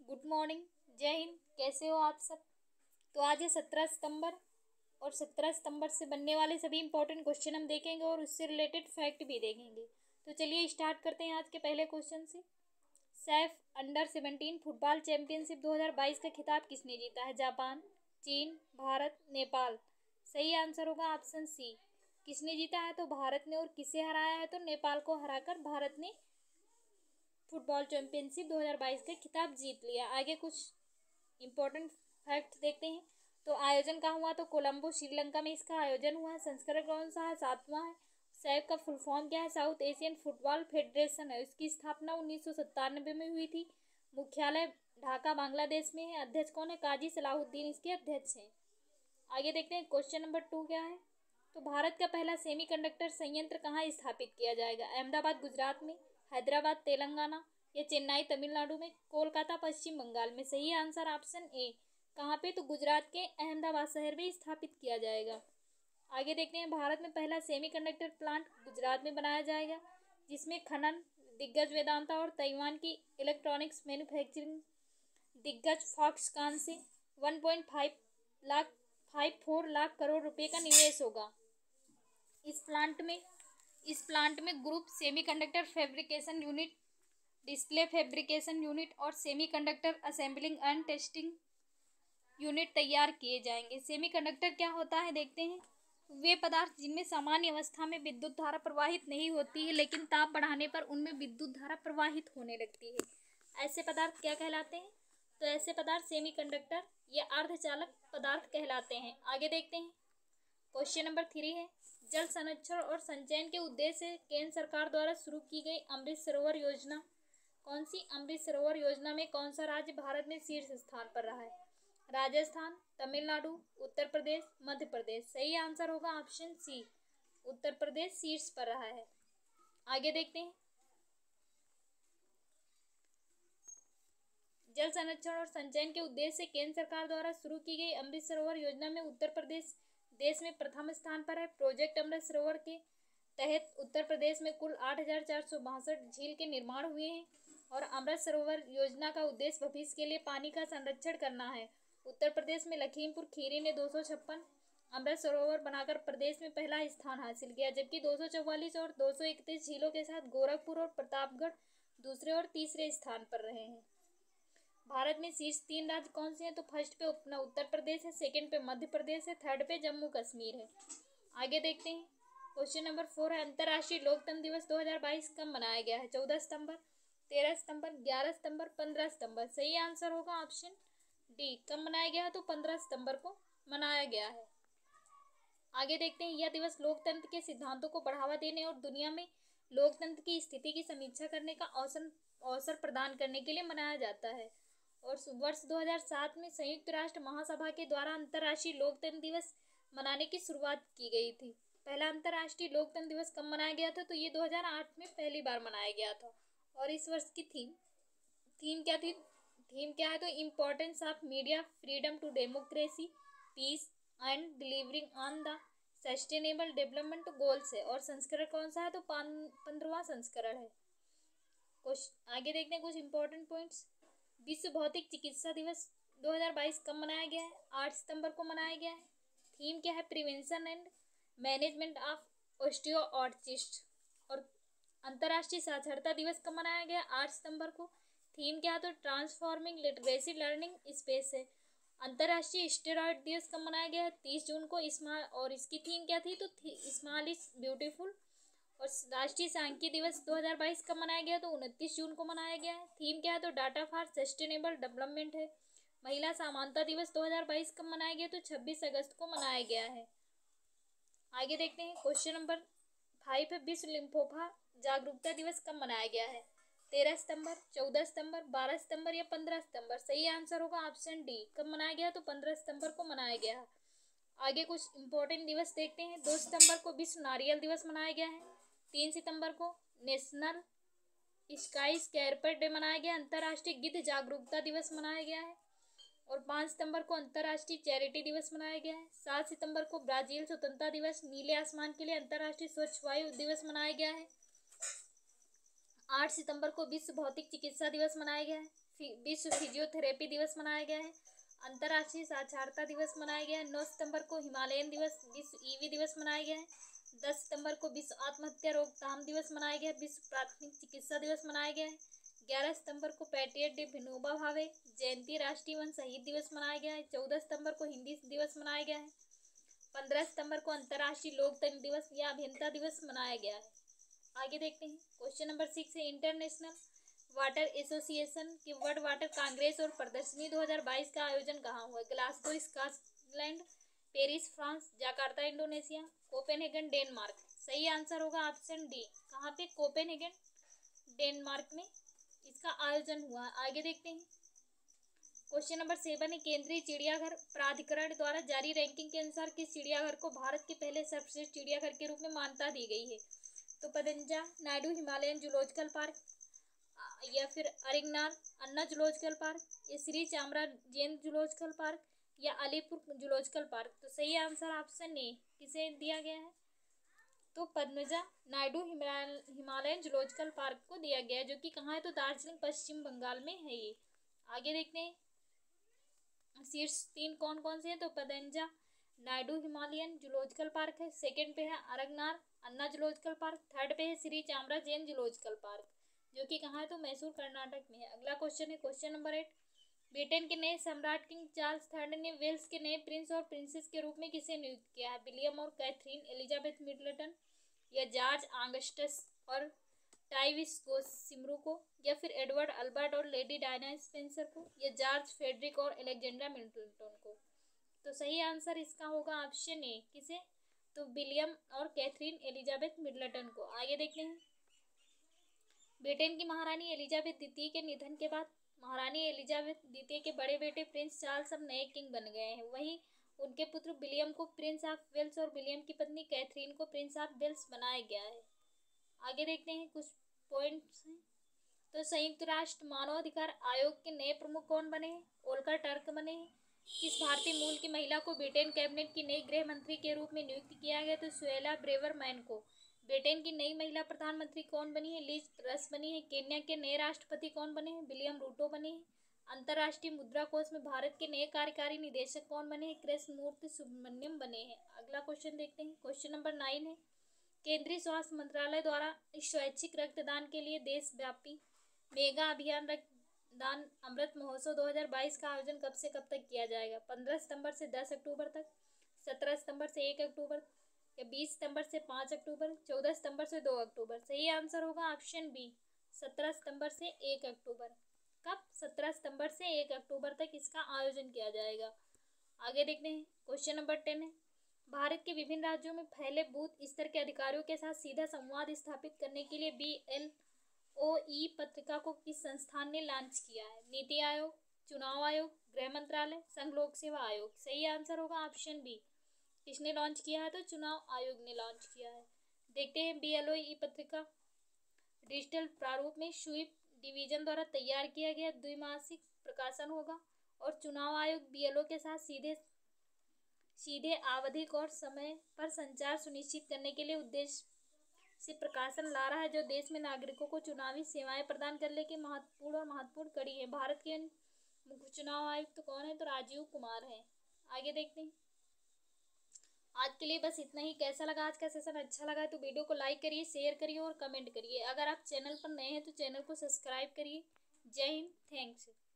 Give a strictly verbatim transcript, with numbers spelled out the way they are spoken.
Good morning. जय हिंद। कैसे हो आप सब। तो आज है सत्रह सितंबर और सत्रह सितंबर से बनने वाले सभी इंपॉर्टेंट क्वेश्चन हम देखेंगे और उससे रिलेटेड फैक्ट भी देखेंगे। तो चलिए स्टार्ट करते हैं आज के पहले क्वेश्चन से। SAFF under seventeen football championship दो हज़ार बाईस का खिताब किसने जीता है। जापान, चीन, भारत, नेपाल। सही आंसर होगा ऑप्शन सी। किसने जीता है तो भारत ने, और किसे हराया है तो नेपाल को हराकर भारत ने फुटबॉल चैंपियनशिप दो हज़ार बाईस का खिताब जीत लिया। आगे कुछ इंपॉर्टेंट फैक्ट देखते हैं। तो आयोजन कहाँ हुआ तो कोलंबो श्रीलंका में इसका आयोजन हुआ है। संस्करण कौन सा है, सातवां है। सैफ का फुल फॉर्म क्या है, साउथ एशियन फुटबॉल फेडरेशन है। इसकी स्थापना उन्नीस सौ सत्तानवे में हुई थी। मुख्यालय ढाका बांग्लादेश में है। अध्यक्ष कौन है, काजी सलाहुद्दीन इसके अध्यक्ष हैं। आगे देखते हैं क्वेश्चन नंबर टू क्या है। तो भारत का पहला सेमीकंडक्टर संयंत्र कहाँ स्थापित किया जाएगा। अहमदाबाद गुजरात में, हैदराबाद तेलंगाना या चेन्नई तमिलनाडु में, कोलकाता पश्चिम बंगाल में। सही आंसर ऑप्शन ए। कहाँ पे तो गुजरात के अहमदाबाद शहर में स्थापित किया जाएगा। आगे देखते हैं भारत में पहला सेमीकंडक्टर प्लांट गुजरात में बनाया जाएगा, जिसमें खनन दिग्गज वेदांता और ताइवान की इलेक्ट्रॉनिक्स मैन्युफैक्चरिंग दिग्गज फॉक्सकॉन से one point five lakh five four lakh crore रुपए का निवेश होगा। इस प्लांट में इस प्लांट में group semiconductor fabrication unit, display fabrication unit और semiconductor assembling and testing unit तैयार किए जाएंगे। सेमीकंडक्टर क्या होता है देखते हैं। वे पदार्थ जिनमें सामान्य अवस्था में विद्युत धारा प्रवाहित नहीं होती है, लेकिन ताप बढ़ाने पर उनमें विद्युत धारा प्रवाहित होने लगती है। ऐसे पदार्थ क्या कहलाते हैं तो ऐसे पदार्थ सेमीकंडक्टर या अर्धचालक पदार्थ कहलाते हैं। आगे देखते हैं क्वेश्चन नंबर थ्री है। जल संरक्षण और संचयन के उद्देश्य से केंद्र सरकार द्वारा शुरू की गई अमृत सरोवर योजना कौन सी। अमृत सरोवर योजना में कौन सा राज्य भारत में शीर्ष स्थान पर रहा है। राजस्थान, तमिलनाडु, उत्तर प्रदेश, मध्य प्रदेश। सही आंसर होगा ऑप्शन सी, उत्तर प्रदेश शीर्ष पर रहा है। आगे देखते हैं जल संरक्षण और संचयन के उद्देश्य से केंद्र सरकार द्वारा शुरू की गई अमृत सरोवर योजना में उत्तर प्रदेश देश में प्रथम स्थान पर है। प्रोजेक्ट अमृत सरोवर के तहत उत्तर प्रदेश में कुल आठ हजार चार सौ बासठ झील के निर्माण हुए हैं और अमृत सरोवर योजना का उद्देश्य भविष्य के लिए पानी का संरक्षण करना है। उत्तर प्रदेश में लखीमपुर खीरी ने दो सौ छप्पन अमृत सरोवर बनाकर प्रदेश में पहला स्थान हासिल किया, जबकि दो सौ चौवालीस और दो सौ इकतीस झीलों के साथ गोरखपुर और प्रतापगढ़ दूसरे और तीसरे स्थान पर रहे हैं। भारत में शीर्ष तीन राज्य कौन से हैं तो फर्स्ट पे अपना उत्तर प्रदेश है, सेकंड पे मध्य प्रदेश है, थर्ड पे जम्मू कश्मीर है। आगे देखते हैं क्वेश्चन नंबर फोर है। अंतर्राष्ट्रीय लोकतंत्र दिवस दो हज़ार बाईस कब मनाया गया है। चौदह सितंबर, तेरह सितंबर, ग्यारह सितंबर, पंद्रह सितंबर। सही आंसर होगा ऑप्शन डी। कब मनाया गया है तो पंद्रह सितंबर को मनाया गया है। आगे देखते हैं यह दिवस लोकतंत्र के सिद्धांतों को बढ़ावा देने और दुनिया में लोकतंत्र की स्थिति की समीक्षा करने का अवसर अवसर प्रदान करने के लिए मनाया जाता है। और वर्ष दो हज़ार सात में संयुक्त राष्ट्र महासभा के द्वारा अंतर्राष्ट्रीय लोकतंत्र दिवस मनाने की शुरुआत की गई थी। पहला अंतर्राष्ट्रीय लोकतंत्र दिवस कब मनाया गया था तो ये दो हज़ार आठ में पहली बार मनाया गया था। और इस वर्ष की थीम थीम क्या थी थीम क्या है तो importance of media freedom to democracy peace and delivering on the sustainable development goals है। और संस्करण कौन सा है तो पंद्रहवां संस्करण है। कुछ आगे देखते हैं कुछ इंपॉर्टेंट पॉइंट्स। विश्व भौतिक चिकित्सा दिवस दो हज़ार बाईस कब मनाया गया है। आठ सितंबर को मनाया गया है। थीम क्या है, prevention and management of osteoarthritis. और अंतर्राष्ट्रीय साक्षरता दिवस कब मनाया गया है, आठ सितंबर को। थीम क्या है तो ट्रांसफॉर्मिंग लिटरेसी लर्निंग स्पेस है। अंतर्राष्ट्रीय स्टेरॉयड दिवस कब मनाया गया है, तीस जून को। स्मॉल और इसकी थीम क्या थी तो स्मॉल इज ब्यूटीफुल। और राष्ट्रीय सांख्यिकी दिवस दो हज़ार बाईस कब मनाया गया तो उनतीस जून को मनाया गया है। थीम क्या है तो डाटा फॉर सस्टेनेबल डेवलपमेंट है। महिला समानता दिवस दो हज़ार बाईस कब मनाया गया तो छब्बीस अगस्त को मनाया गया है। आगे देखते हैं क्वेश्चन नंबर फाइव है। विश्व लिम्फोमा जागरूकता दिवस कब मनाया गया है। तेरह सितंबर, चौदह सितंबर, बारह सितंबर या पंद्रह सितंबर। सही आंसर होगा ऑप्शन डी। कब मनाया गया तो पंद्रह सितंबर को मनाया गया है। आगे कुछ इंपॉर्टेंट दिवस देखते हैं। दो सितंबर को विश्व नारियल दिवस मनाया गया है। तीन सितंबर को नेशनल स्काई स्कैरपर डे मनाया गया। अंतर्राष्ट्रीय गिद्ध जागरूकता दिवस मनाया गया है। और पाँच सितंबर को अंतर्राष्ट्रीय चैरिटी दिवस मनाया गया है। सात सितंबर को ब्राजील स्वतंत्रता दिवस, नीले आसमान के लिए अंतर्राष्ट्रीय स्वच्छ वायु दिवस मनाया गया है। आठ सितंबर को विश्व भौतिक चिकित्सा दिवस मनाया गया है। विश्व फिजियोथेरेपी दिवस मनाया गया है। अंतर्राष्ट्रीय साक्षरता दिवस मनाया गया है। नौ सितंबर को हिमालयन दिवस विश्व ईवी दिवस मनाया गया है। दस सितंबर को विश्व आत्महत्या रोकथाम दिवस मनाया गया है। विश्व प्राथमिक चिकित्सा दिवस मनाया गया है। ग्यारह सितंबर को पैट्रियट डे विनोबा भावे जयंती राष्ट्रीय वन शहीद दिवस मनाया गया है। चौदह सितंबर को हिंदी दिवस मनाया गया है। पंद्रह सितंबर को अंतर्राष्ट्रीय लोकतंत्र दिवस या अभियंता दिवस मनाया गया है। आगे देखते हैं क्वेश्चन नंबर सिक्स है इंटरनेशनल वाटर एसोसिएशन की वर्ल्ड वाटर कांग्रेस और प्रदर्शनी दो हज़ार बाईस का आयोजन कहाँ हुआ है? Glasgow Scotland, Paris France, Jakarta Indonesia, Copenhagen Denmark. सही आंसर होगा ऑप्शन डी। कहाँ पे? कोपेनहेगन डेनमार्क में इसका आयोजन हुआ। आगे देखते हैं क्वेश्चन नंबर सेवन है केंद्रीय चिड़ियाघर प्राधिकरण द्वारा जारी रैंकिंग के अनुसार किस चिड़ियाघर को भारत के पहले सर्वश्रेष्ठ चिड़ियाघर के रूप में मान्यता दी गई है? तो Padmaja Naidu Himalayan zoological park, या फिर अरिंगनार अन्ना जूलॉजिकल पार्क, या Shri Chamarajendra zoological park, या अलीपुर जूलॉजिकल पार्क। तो सही आंसर ऑप्शन ए किसे दिया गया है? तो Padmaja Naidu Himalayan zoological park को दिया गया है, जो कि कहाँ है? तो दार्जिलिंग पश्चिम बंगाल में है ये। आगे देखते हैं शीर्ष तीन कौन कौन से हैं? तो Padmaja Naidu Himalayan zoological park है। सेकंड पे है Arignar Anna zoological park. Third पे है Shri Chamarajendra zoological park, जो कि कहाँ है? तो मैसूर कर्नाटक में है। अगला क्वेश्चन है क्वेश्चन नंबर एट ब्रिटेन के नए सम्राट किंग चार्ल्स थर्ड ने वेल्स के नए प्रिंस और प्रिंसेस के रूप में किसे नियुक्त किया है? विलियम और कैथरीन एलिजाबेथ मिडलटन, या जॉर्ज ऑगस्टस और टाइविस को सिमरू को, या फिर एडवर्ड अल्बर्ट और लेडी डायना स्पेंसर को, या जॉर्ज फेडरिक और एलेक्जेंड्रा मिडलटन को। तो सही आंसर इसका होगा ऑप्शन ए किसे? तो विलियम और कैथरीन एलिजाबेथ मिडलटन को। आगे देखते हैं ब्रिटेन की महारानी एलिजाबेथ द्वितीय के निधन के बाद महारानी एलिजाबेथ द्वितीय के बड़े बेटे प्रिंस चार्ल्स अब नए किंग बन गए हैं। वहीं उनके पुत्र विलियम को प्रिंस ऑफ वेल्स और विलियम की पत्नी कैथरीन को प्रिंस ऑफ वेल्स बनाया गया है। आगे देखते हैं कुछ पॉइंट्स हैं। तो संयुक्त राष्ट्र मानवाधिकार आयोग के नए प्रमुख कौन बने हैं? ओल्कर टर्क बने हैं। किस भारतीय मूल की महिला को ब्रिटेन कैबिनेट की नई गृह मंत्री के रूप में नियुक्त किया गया? तो सुएला ब्रेवरमैन को। ब्रिटेन की नई महिला प्रधानमंत्री कौन बनी है? लिज ट्रस बनी है। केन्या के नए राष्ट्रपति कौन बने हैं? विलियम रूटो बने हैं। अंतर्राष्ट्रीय मुद्रा कोष में भारत के नए कार्यकारी निदेशक कौन बने हैं? कृष्णमूर्ति सुब्रमण्यम बने हैं। अगला क्वेश्चन देखते हैं क्वेश्चन नंबर नाइन है केंद्रीय स्वास्थ्य मंत्रालय द्वारा स्वैच्छिक रक्तदान के लिए देशव्यापी मेगा अभियान रक्तदान अमृत महोत्सव दो हज़ार बाईस का आयोजन कब से कब तक किया जाएगा? पंद्रह सितंबर से दस अक्टूबर तक, सत्रह सितंबर से एक अक्टूबर, या बीस सितंबर से पाँच अक्टूबर, चौदह सितंबर से दो अक्टूबर। सही आंसर होगा ऑप्शन बी सत्रह सितंबर से एक अक्टूबर। कब? सत्रह सितंबर से एक अक्टूबर तक इसका आयोजन किया जाएगा। आगे देखते हैं क्वेश्चन नंबर टेन है भारत के विभिन्न राज्यों में फैले बूथ स्तर के अधिकारियों के साथ सीधा संवाद स्थापित करने के लिए बी एल ओ ई पत्रिका को किस संस्थान ने लॉन्च किया है? नीति आयोग, चुनाव आयोग, गृह मंत्रालय, संघ लोक सेवा आयोग। सही आंसर होगा ऑप्शन बी। किसने लॉन्च किया है? तो चुनाव आयोग ने लॉन्च किया है। देखते हैं बी एल ओ ई पत्रिका डिजिटल प्रारूप में स्वीप डिवीजन द्वारा तैयार किया गया द्विमासिक प्रकाशन होगा, और चुनाव आयोग बी एल ओ के साथ सीधे सीधे आवधिक और समय पर संचार सुनिश्चित करने के लिए उद्देश्य से प्रकाशन ला रहा है, जो देश में नागरिकों को चुनावी सेवाएं प्रदान करने की महत्वपूर्ण और महत्वपूर्ण कड़ी है। भारत के मुख्य चुनाव आयुक्त तो कौन है? तो राजीव कुमार है। आगे देखते हैं आज के लिए बस इतना ही। कैसा लगा आज का सेशन? अच्छा लगा तो वीडियो को लाइक करिए, शेयर करिए और कमेंट करिए। अगर आप चैनल पर नए हैं तो चैनल को सब्सक्राइब करिए। जय हिंद, थैंक्स।